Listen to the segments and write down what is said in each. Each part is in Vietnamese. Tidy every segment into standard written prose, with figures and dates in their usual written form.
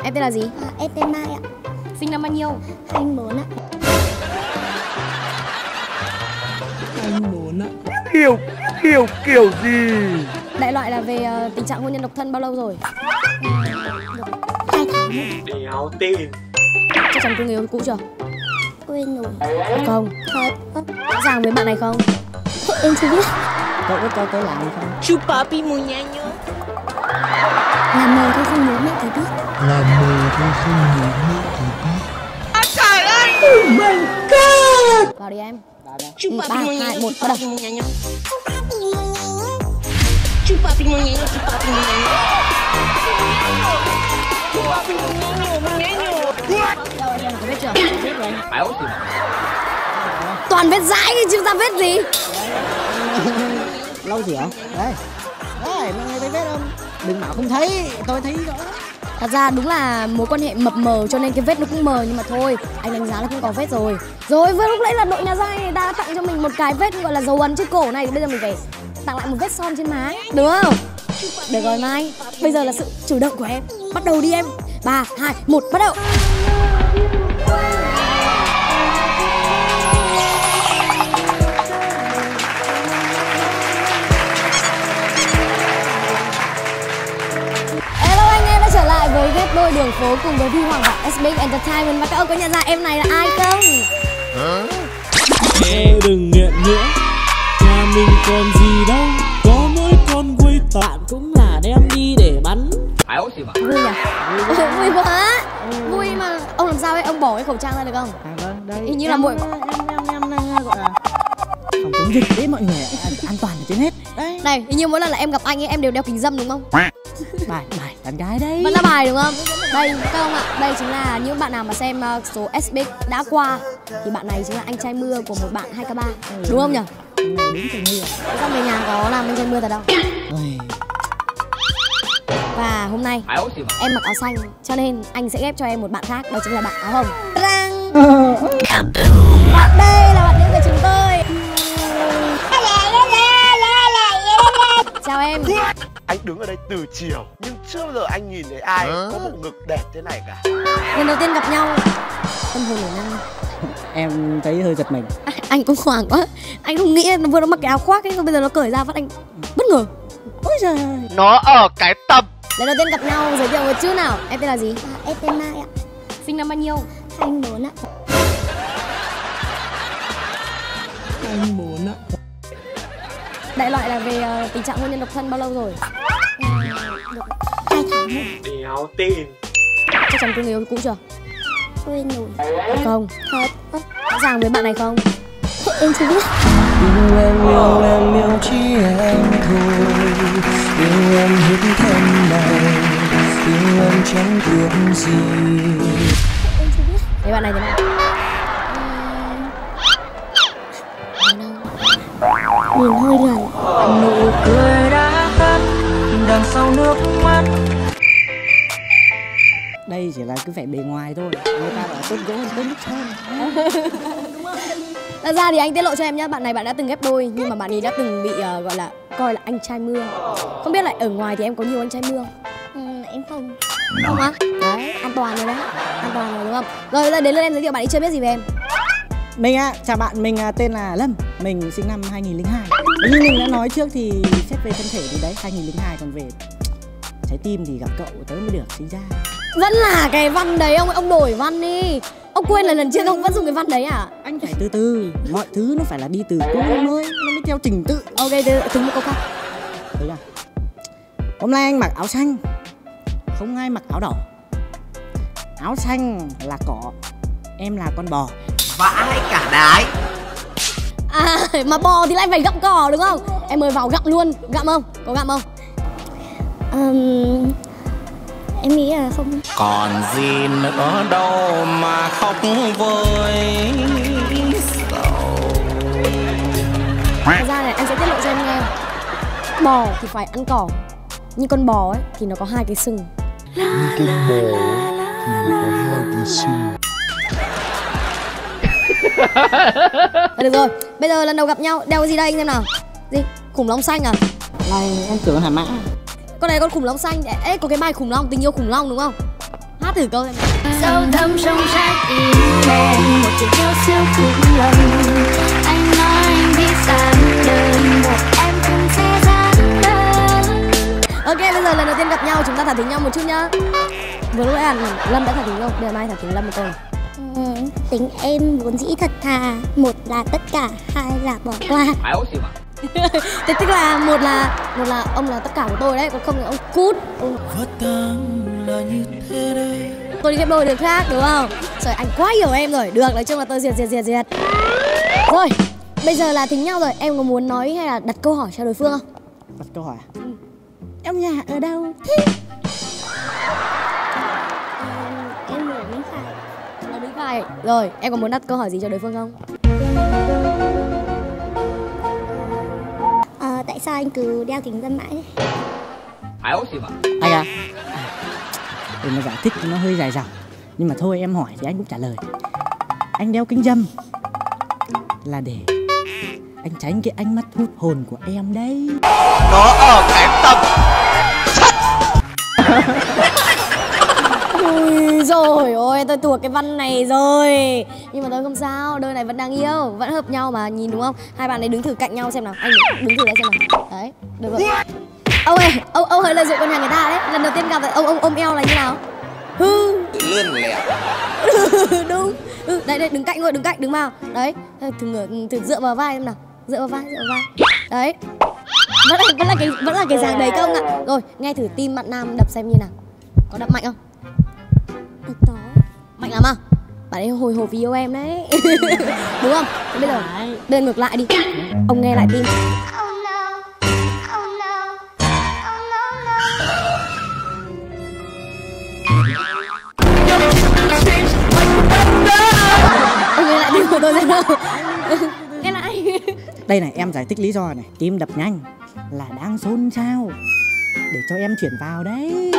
Em tên là gì? Em tên Mai ạ. Sinh năm bao nhiêu? 24 ạ. 24 ạ. Kiểu gì? Đại loại là về tình trạng hôn nhân độc thân bao lâu rồi? Được 2 tháng. Đéo tin. Chắc chắn có người yêu cũ chưa? Quên rồi. Không. Thật. Rõ ràng với bạn này không? Em chưa biết. Cậu có cho tớ làm không? Chú papi muñeño. Làm mờ thôi không nhớ mẹ thì biết. Oh my god. Vào đi em. Chú 3, papi 2, muñeño. 1, Chú bắt đầu. papi muñeño. Chú papi muñeño. Chú papi muñeño. Chú papi muñeño. Muñeño. Đâu anh em có vết chưa? Vết rồi. Toàn vết dãi chứ ra vết gì? Lâu chưa? Đây. Đây, mọi người thấy vết không? Đừng bảo không thấy, tôi thấy rõ. Thật ra đúng là mối quan hệ mập mờ cho nên cái vết nó cũng mờ, nhưng mà thôi, anh đánh giá là không có vết rồi. Rồi vừa lúc nãy là đội nhà giai người ta đã tặng cho mình một cái vết gọi là dấu ấn trên cổ này, thì bây giờ mình phải tặng lại một vết son trên má, được không? Được rồi Mai, bây giờ là sự chủ động của em. Bắt đầu đi em. 3, 2, 1, bắt đầu. Hello anh em đã trở lại với ghép đôi đường phố cùng với Vi Hoàng và SBX Entertainment. Và các ông có nhận ra em này là ai không? Ê đừng nghiện nữa, nhà mình còn gì đâu, có mỗi con quây bạn cũng là đem đi để bắn. Vui nhỉ? Vui quá. Vui mà. Ông làm sao ấy, ông bỏ cái khẩu trang ra được không? À vâng, đây. Hình như là muội em đang gọi là phòng chống dịch đấy mọi người, an toàn là trên hết. Đấy. này, hình như mỗi lần là em gặp anh ấy em đều đeo kính râm đúng không? Bài đàn gái đấy. Vẫn là bài đúng không? Đây các ông ạ, đây chính là những bạn nào mà xem số SBX đã qua thì bạn này chính là anh trai mưa của một bạn 2K3. Đúng không nhỉ? Này đúng trời mưa. Sao về nhà có làm anh trai mưa thật đâu? Ôi. Và hôm nay em mặc áo xanh cho nên anh sẽ ghép cho em một bạn khác, đó chính là bạn áo hồng. Răng. Bạn đây là bạn nữ của chúng tôi. Chào em. Anh đứng ở đây từ chiều nhưng chưa bao giờ anh nhìn thấy ai có bộ ngực đẹp thế này cả. Lần đầu tiên gặp nhau, tâm hồn nổi năng. Em thấy hơi giật mình. Anh cũng hoảng quá. Anh không nghĩ nó vừa nó mặc cái áo khoác ấy, xong bây giờ nó cởi ra phát anh bất ngờ. Ôi giời. Nó ở cái tầm. Lần đầu tiên gặp nhau, giới thiệu một chút nào. Em tên là gì? Em tên Mai ạ. Sinh năm bao nhiêu? 24 ạ. 24 ạ. Đại loại là về tình trạng hôn nhân độc thân bao lâu rồi? Được 2 tháng. Đéo tin. Chắc chắn có người yêu cũ chưa? Quên rồi. Không. Thật. Rõ ràng với bạn này không? Em chưa biết. Yêu em chỉ em thôi, yêu em hết thân này, yêu em chẳng tiếc gì. Em chưa biết. Thấy bạn này thế nào? Nhìn hơi lầy. Nụ cười đã tắt đằng sau nước mắt. Đây chỉ là cái vẻ bề ngoài thôi. Người ta bảo tốt gỗ hơn tốt nước sơn. Thật ra thì anh tiết lộ cho em nhá, bạn này bạn đã từng ghép đôi nhưng mà bạn ấy đã từng bị gọi là coi là anh trai mưa. Không biết là ở ngoài thì em có nhiều anh trai mưa không? Em không. Không á? Đấy, an toàn rồi đấy. An toàn rồi đúng không? Rồi bây giờ đến lượt em giới thiệu, bạn ấy chưa biết gì về em. Mình chào bạn, mình tên là Lâm, mình sinh năm 2002. Như mình đã nói trước thì xét về thân thể thì đấy 2002, còn về trái tim thì gặp cậu tớ mới được sinh ra. Vẫn là cái văn đấy ông đổi văn đi. Ông quên là lần trước ông vẫn dùng cái văn đấy à? Anh phải từ từ, mọi thứ nó phải là đi từ cũ đến mới, nó mới theo trình tự. Ok, thử một câu khác. Thấy chưa? Hôm nay anh mặc áo xanh, không ai mặc áo đỏ. Áo xanh là cỏ, em là con bò. Vãi cả đái. À, mà bò thì lại phải gặm cỏ đúng không? Em mời vào gặm luôn, gặm không? Có gặm không? Em nghĩ là không. Còn gì nữa đâu mà khóc với sầu. Thật ra này, anh sẽ tiết lộ cho em nghe. Bò thì phải ăn cỏ, nhưng con bò ấy thì nó có hai cái sừng. Được rồi, bây giờ lần đầu gặp nhau, đeo cái gì đây anh xem nào? Gì? Khủng long xanh à? Này em tưởng là mã. Con này con khủng long xanh. Ê, có cái bài khủng long, tình yêu khủng long đúng không? Hát hát thử câu xem nào. Sâu thẳm trong trái tim em một tình yêu siêu cực lần. Anh nói anh biết giản đơn, một em cũng sẽ giản đơn. Ok, bây giờ lần đầu tiên gặp nhau chúng ta thả thính nhau một chút nhá. Vừa lúc nãy Lâm đã thả thính rồi, bây giờ Mai thả thính Lâm một câu này. Tính em vốn dĩ thật thà, một là tất cả, hai là bỏ qua. Thế tức là một là ông là tất cả của tôi đấy, còn không là ông cút. Tôi đi ghép đôi được khác đúng không? Trời, anh quá hiểu em rồi. Được, nói chung là tôi diệt. Rồi, bây giờ là thính nhau rồi. Em có muốn nói hay là đặt câu hỏi cho đối phương không? Đặt câu hỏi. Em nhà ở đâu? Em ở Vĩnh Khải. Ở Vĩnh Khải. Rồi, em có muốn đặt câu hỏi gì cho đối phương không? Tại sao anh cứ đeo kính dâm mãi thế? Anh à? Để mà giải thích nó hơi dài dòng, nhưng mà thôi em hỏi thì anh cũng trả lời. Anh đeo kính dâm là để anh tránh cái ánh mắt hút hồn của em đấy. Nó ở cái tầm Ui rồi ôi, tôi thuộc cái văn này rồi. Nhưng mà tôi không sao, đôi này vẫn đang yêu, vẫn hợp nhau mà, nhìn đúng không? Hai bạn ấy đứng thử cạnh nhau xem nào, anh đứng thử đây xem nào. Đấy, được rồi. Ông ơi, ông hơi lợi dụng con nhà người ta đấy. Lần đầu tiên gặp ông ôm eo là như nào? Hư lươn lẹo. Đúng. Đây đứng cạnh thôi, đứng vào. Đấy, thử dựa vào vai xem nào. Dựa vào vai. Đấy. Vẫn là cái dáng đấy các ông ạ. Rồi, nghe thử tim bạn nam đập xem như nào. Có đập mạnh không? Có. Mạnh lắm à? Bạn ấy hồi hộp vì yêu em đấy. Đúng không? Thế bây giờ ngược lại đi. Ông nghe lại tim. Ông nghe lại tim của tôi xem nào. Nghe lại. Đây này, em giải thích lý do này. Tim đập nhanh là đang xôn xao để cho em chuyển vào đấy.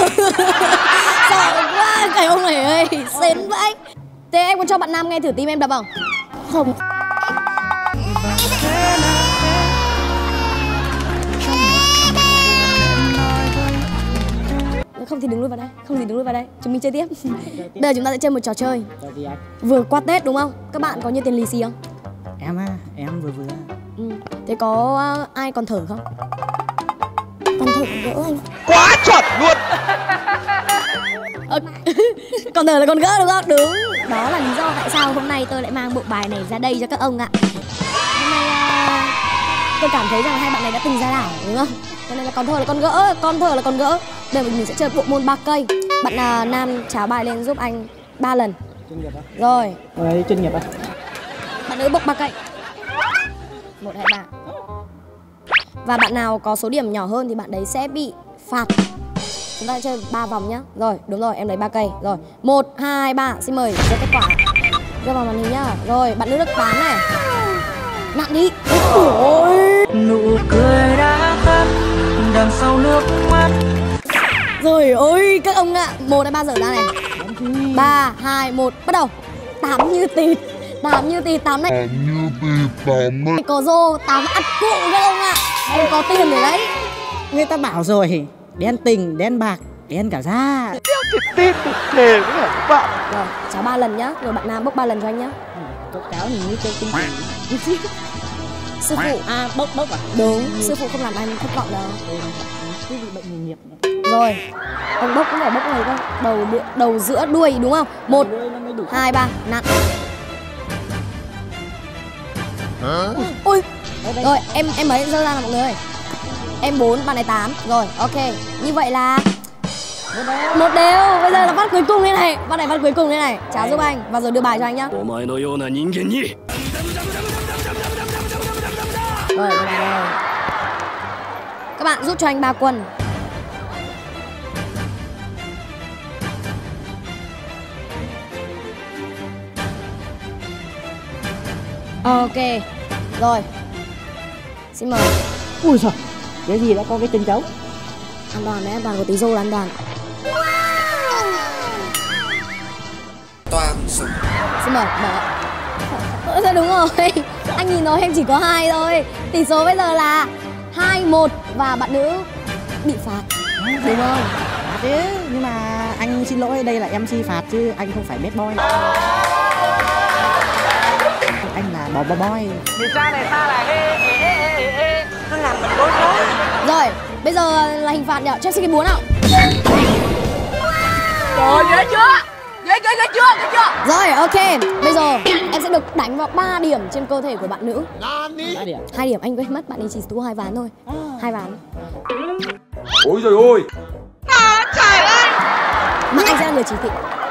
Sợ quá, cái ông này ơi, sến vãi. Thế em có cho bạn nam nghe thử tim em đập không? Không. Không thì đứng lui vào đây. Chúng mình chơi tiếp. Bây giờ chúng ta sẽ chơi một trò chơi. Gì anh? Vừa qua Tết đúng không? Các bạn có nhiều tiền lì xì không? Em á, em vừa. Thế có ai còn thở không? Còn thử gỡ anh. quá chuẩn luôn. Còn thở là còn gỡ đúng không? Đúng. Đó là lý do tại sao hôm nay tôi lại mang bộ bài này ra đây cho các ông ạ. Hôm nay tôi cảm thấy rằng hai bạn này đã từng ra đảo đúng không? Cho nên là còn thở là còn gỡ. Bây giờ mình sẽ chơi bộ môn 3 cây. Bạn nam tráo bài lên giúp anh 3 lần. Chuyên nghiệp á. Rồi. Đấy, chuyên nghiệp á. Bạn nữ bốc 3 cây. 1, 2, 3. Và bạn nào có số điểm nhỏ hơn thì bạn đấy sẽ bị phạt. Chúng ta sẽ chơi 3 vòng nhá. Rồi, đúng rồi, em lấy 3 cây. Rồi, 1, 2, 3, xin mời cho kết quả. Đưa vào màn hình nhá. Rồi, bạn nữ được 8 này. Nặng đi. Ôi. Nụ cười đã tắt đằng sau nước mắt. Rồi ôi các ông ạ. 1, 2, 3 dở ra này. 3, 2, 1, bắt đầu. 8 như tịt. 8 này. Có rô, 8 ăn cụ các ông ạ. Em có tiền rồi đấy. Người ta bảo rồi, đen tình, đen bạc, đen cả da. Tin thực thề với các bạn. Rồi, cháu 3 lần nhá. Rồi bạn nam bốc 3 lần cho anh nhá. Cậu cáo hình như chơi kinh khủng. Sư phụ. À, bốc à? Đúng, sư phụ không làm anh thất vọng đâu. Cái bị bệnh nghề nghiệp. Rồi, ông bốc cũng phải bốc này cơ. Đầu giữa đuôi đúng không? 1, 2, 3, nặn. Ui. Rồi, em mấy dơ ra là mọi người ơi. Em 4, bạn này 8. Rồi, ok. Như vậy là 1 đều. Bây giờ là phát cuối cùng thế này. Phát này phát cuối cùng thế này. Cháo giúp anh và rồi đưa bài cho anh nhá. Rồi, đưa bài rồi. Các bạn giúp cho anh 3 quân. Ok. Rồi. Xin mời. Ui giời, cái gì đã có cái chân chấu. An toàn đấy, an toàn của tí rô là an toàn. Toàn súng. Xin mời, mở. Đúng rồi. Anh nhìn nói em chỉ có 2 thôi. Tỷ số bây giờ là 2-1 và bạn nữ bị phạt. Đúng không? Thế nhưng mà anh xin lỗi, đây là MC phạt chứ anh không phải bad boy. Anh là bò boy. Thì cha này ta là ê. Nó làm mình bối rối. Rồi, bây giờ là hình phạt nhỉ? Cho em xin cái búa nào. Rồi, ghê chưa? Ghê chưa? Rồi, ok. Bây giờ em sẽ được đánh vào 3 điểm trên cơ thể của bạn nữ. 3 điểm. 2 điểm anh quên mất, bạn ấy chỉ thua 2 ván thôi. 2 ván. Ôi trời ơi. Trời ơi. Mà anh sẽ là người chỉ thị.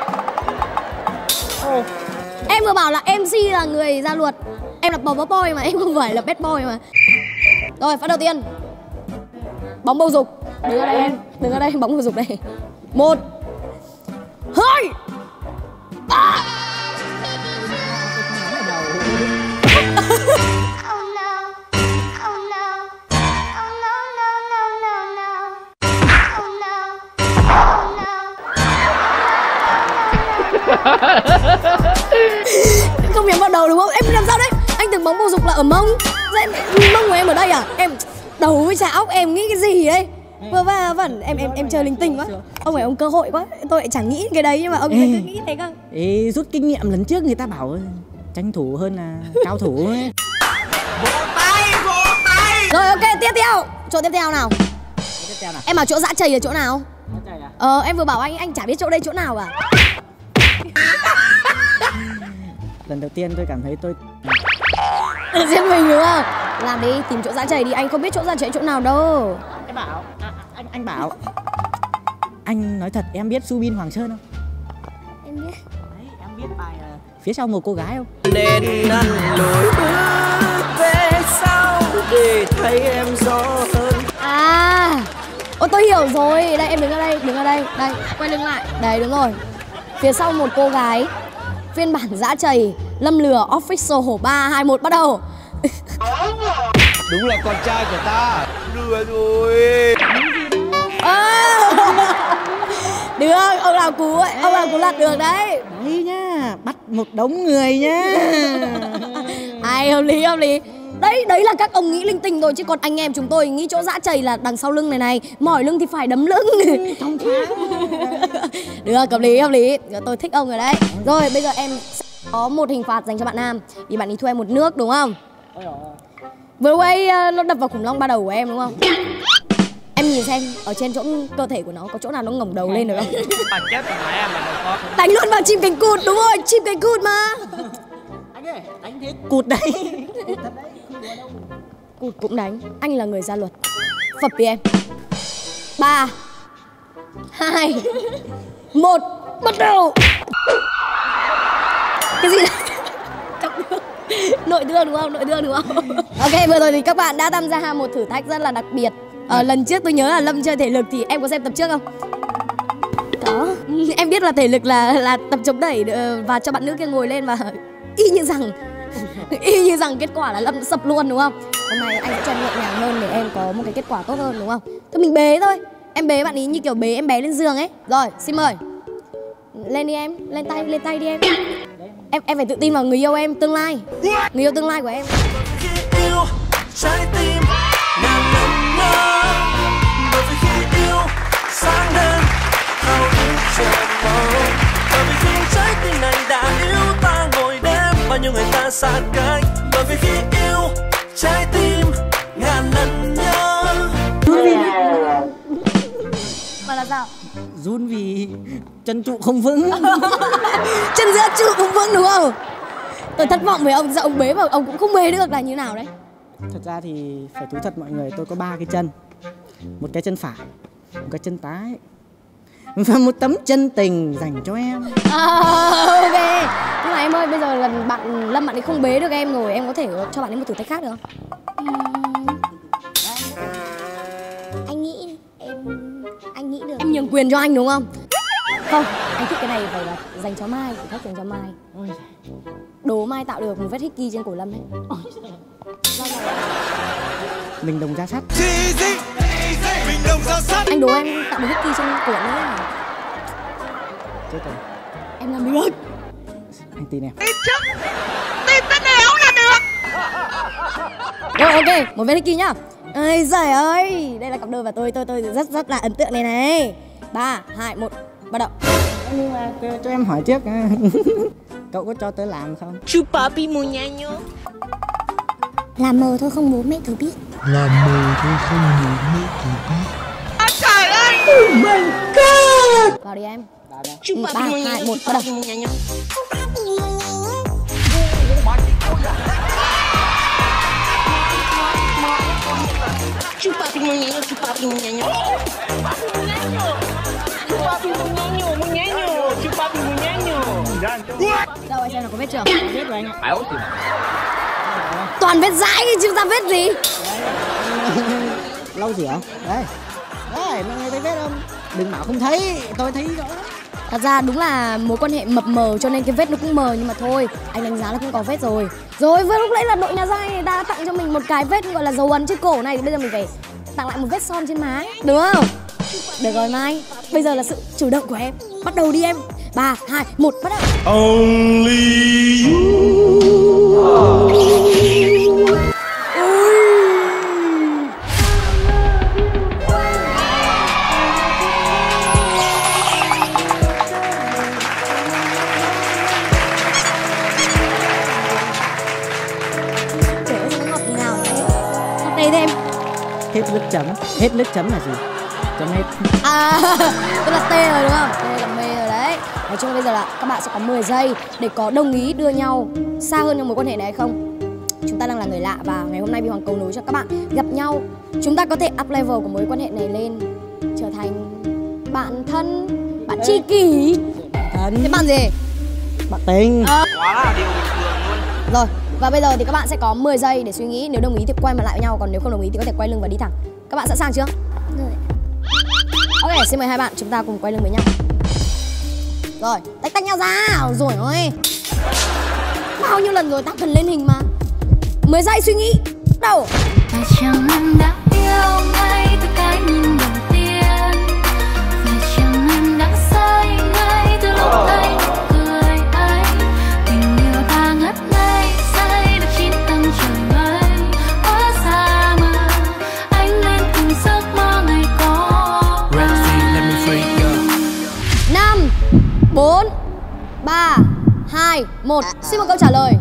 Em vừa bảo là MC là người ra luật. Em là bò boy mà, em không phải là bad boy mà. Rồi, phát đầu tiên. Bóng bầu dục. Đứng ở đây em. Đứng ở đây, bóng bầu dục đây. 1 2 3. Không nhắm vào đầu đúng không? Em làm sao đấy? Anh tưởng bóng bầu dục là ở mông. Mông của em ở đây à? Em đầu với chả óc em nghĩ cái gì đấy? Vừa vẩn em chơi linh tinh quá. Ông phải ông cơ hội quá. Tôi lại chẳng nghĩ cái đấy nhưng mà ông cứ nghĩ thế cơ. Ê, rút kinh nghiệm lần trước người ta bảo tranh thủ hơn là cao thủ ấy. Vỗ tay. Rồi ok, tiếp theo. Chỗ tiếp theo nào? Tiếp theo nào. Em bảo chỗ dã chày ở chỗ nào? Dã chày à? Em vừa bảo anh chả biết chỗ đây chỗ nào cả. Lần đầu tiên tôi cảm thấy tôi Tự giết mình đúng không? Làm đi, tìm chỗ dã chày đi, anh không biết chỗ dã chày chỗ nào đâu. Em bảo anh bảo. Anh nói thật, em biết Subin Hoàng Sơn không? Em biết. Đấy, em biết bài Phía sau một cô gái không? Nên ăn lối bước về sau để thấy em rõ hơn. À, tôi hiểu rồi. Đây em đứng ở đây, đây, quay lưng lại. Đây đúng rồi. Phía sau một cô gái. Phiên bản dã chày Lâm Lừa Official 3 2 1 bắt đầu. Đúng là con trai của ta. Lừa rồi. Được, ông làm cú ấy, ông làm cú lật được đấy. Đấy nhá, bắt một đống người nhá. Ai hợp lý. Đấy là các ông nghĩ linh tinh thôi chứ còn anh em chúng tôi nghĩ chỗ dã chày là đằng sau lưng này, mỏi lưng thì phải đấm lưng. Trong tháng. Được, hợp lý. Tôi thích ông rồi đấy. Rồi, bây giờ em sẽ có một hình phạt dành cho bạn nam. Vì bạn ấy thua em một nước đúng không? Vừa quay nó đập vào khủng long ba đầu của em đúng không? Em nhìn xem ở trên chỗ cơ thể của nó có chỗ nào nó ngẩng đầu lên được không? Bà chết rồi mẹ mày đâu có. Đánh luôn vào chim cánh cụt, đúng rồi, chim cánh cụt mà. Anh ơi, đánh thế cụt đấy. Cụt cũng đánh, anh là người ra luật. Phập đi em. 3 2 1 bắt đầu. Cái gì đấy? Nội thương đúng không? Ok, vừa rồi thì các bạn đã tham gia một thử thách rất là đặc biệt. Lần trước tôi nhớ là Lâm chơi thể lực thì em có xem tập trước không? Có. Em biết là thể lực là tập chống đẩy và cho bạn nữ kia ngồi lên và y như rằng kết quả là Lâm sập luôn đúng không? Hôm nay anh sẽ cho em nhẹ nhàng hơn để em có một cái kết quả tốt hơn đúng không? Thôi mình bế thôi. Em bế bạn ý như kiểu bế em bé lên giường ấy. Rồi, xin mời. Lên đi em, lên tay đi em. Em phải tự tin vào người yêu em tương lai. Người yêu tương lai của em. Yêu trái tim ngàn lần nhớ, bởi vì khi yêu sáng đêm hao ước chờ mong, bởi vì khi trái tim này đã yêu ta ngồi đêm bao nhiêu người ta xa cách, bởi vì khi yêu trái tim ngàn lần nhớ. Mà là sao? Run vì chân trụ không vững. Chân giữa trụ không vững đúng không? Tôi thất vọng với ông, giờ ông bế mà ông cũng không bế được là như nào đấy? Thật ra thì phải thú thật mọi người, tôi có 3 cái chân. Một cái chân phải, một cái chân trái và một tấm chân tình dành cho em. Ok. Nhưng mà em ơi, bây giờ lần Lâm bạn ấy không bế được em rồi, em có thể cho bạn ấy một thử thách khác được không? Anh nghĩ anh nghĩ được. Em nhường quyền cho anh đúng không? Không, anh thích cái này phải là dành cho Mai, thử thách dành cho Mai. Đố Mai tạo được một vết hickey trên cổ Lâm ấy. Mình đồng ra sắt. Anh đố em tạo được hickey trên cổ Lâm ấy. Chết rồi. Em làm được. Anh tin em. Tin tên này không là được. Rồi ok, một vết hickey nhá. Ơi giời ơi, đây là cặp đôi và tôi rất là ấn tượng này này. 3 2 1 bắt đầu. Nhưng mà cho em hỏi trước, cậu có cho tớ làm không? Chupapi muñeño. Làm mờ thôi không bố mẹ thử biết. Làm mờ thôi không muốn mẹ thì biết. Trời ơi. Oh my god. Vào đi em. Chupapi 3, 2, 1, bắt đầu. Chupapi muñeño. Chupapi muñeño, chupapi muñeño. Chupapi muñeño, muñeño, chupapi muñeño. Đâu anh xem là có vết chưa? Biết rồi anh ạ. Toàn vết dãi chứ ra vết gì. Lau rửa. Đây. Đây, mọi người thấy vết không? Đừng bảo không thấy, tôi thấy rõ lắm. Thật ra đúng là mối quan hệ mập mờ cho nên cái vết nó cũng mờ, nhưng mà thôi, anh đánh giá là cũng có vết rồi. Rồi vừa lúc nãy là đội nhà giai người ta đã tặng cho mình một cái vết gọi là dấu ấn trên cổ này, thì bây giờ mình phải tặng lại một vết son trên má, đúng không? Được rồi Mai, bây giờ là sự chủ động của em. Bắt đầu đi em. 3, 2, 1, bắt đầu. Only you. Trời ơi, nó ngọt ngào thế. Thật đây thêm. Hết nước chấm. Hết nước chấm là gì? Chấm hết. À, tức là T rồi đúng không? T là mê rồi đấy. Nói chung là bây giờ là các bạn sẽ có 10 giây để có đồng ý đưa nhau xa hơn trong mối quan hệ này hay không. Chúng ta đang là người lạ và ngày hôm nay Vy Hoàng cầu nối cho các bạn gặp nhau. Chúng ta có thể up level của mối quan hệ này lên, trở thành bạn thân, bạn tri kỷ. Thân. Thế bạn gì? Bạn tình. Quá là điều bình thường luôn. Rồi, và bây giờ thì các bạn sẽ có 10 giây để suy nghĩ. Nếu đồng ý thì quay mặt lại với nhau, còn nếu không đồng ý thì có thể quay lưng và đi thẳng. Các bạn sẵn sàng chưa? Rồi. Ok, xin mời hai bạn chúng ta cùng quay lưng với nhau. Rồi, tách nhau ra. Rồi ơi. Bao nhiêu lần rồi ta cần lên hình mà. 10 giây suy nghĩ. Đầu. Phải chăng em đã yêu ngay từ cái nhìn đầu tiên? Phải chăng em đã say ngay từ lúc anh cười anh? Tình yêu ta ngất ngây say được chín tầng trời mây. Hóa ra mà anh lên từng giấc mơ ngày có anh. 5, 4, 3, 2, 1. Xin một câu trả lời.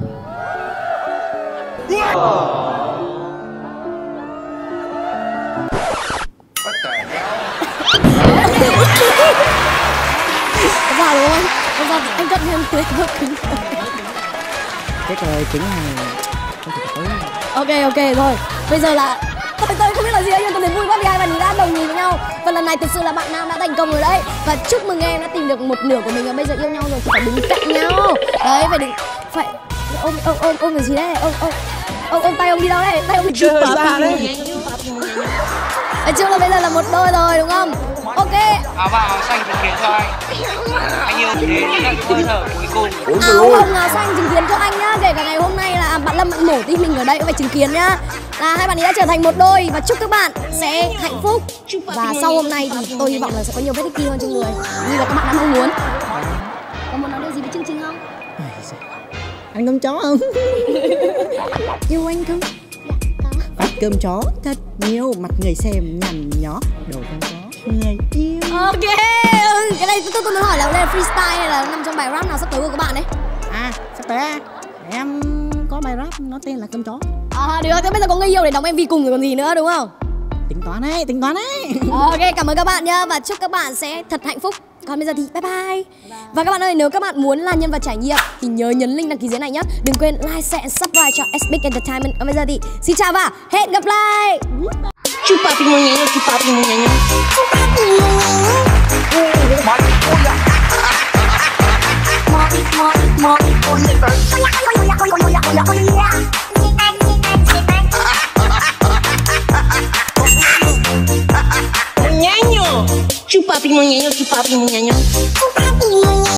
Có vào đúng không? Có vào anh cận thêm tuyệt vời kính. Cái lời kính này không thể tới. Ok rồi. Bây giờ là tôi không biết là gì nhưng tôi thấy vui quá vì hai bạn đã đồng ý với nhau. Và lần này thực sự là bạn nam đã thành công rồi đấy. Và chúc mừng em đã tìm được một nửa của mình và bây giờ yêu nhau rồi thì phải đứng cạnh nhau. Đấy, phải ôm cái gì đấy? Ôm tay ông đi đâu đấy? Tay ông đi Chưa ra đấy. Nói chung là bây giờ là một đôi rồi đúng không? Ok. Áo vàng áo xanh chứng kiến cho anh. Anh yêu thế thì là hơi thở cuối cùng. Áo hồng áo xanh chứng kiến cho anh nhá. Kể cả ngày hôm nay là bạn Lâm bạn mổ tim mình ở đây cũng phải chứng kiến nhá. Là hai bạn ấy đã trở thành một đôi và chúc các bạn sẽ hạnh phúc. Và sau hôm nay thì tôi hy vọng là sẽ có nhiều vết tích hơn trên người như là các bạn đã mong muốn. Có muốn nói điều gì với chương trình không? Ăn cơm chó không? Yêu anh không? Phát cơm chó thật nhiều, mặt người xem nhằn nhó, đồ không có người yêu. Ok, cái này tôi muốn hỏi là đây là freestyle hay là nằm trong bài rap nào sắp tới của các bạn đấy? À, sắp tới em có bài rap nó tên là cơm chó. À được, thế bây giờ có người yêu để đóng MV cùng rồi còn gì nữa đúng không? Tính toán đấy. Ok, cảm ơn các bạn nhá và chúc các bạn sẽ thật hạnh phúc. Còn bây giờ thì bye bye. Và các bạn ơi, nếu các bạn muốn là nhân vật trải nghiệm thì nhớ nhấn link đăng ký dưới này nhé. Đừng quên like, share, subscribe cho SBig Entertainment. Còn bây giờ thì xin chào và hẹn gặp lại. Chupapi muñeño, chupapi muñeño. Muñeño, chupapi muñeño, chupapi muñeño.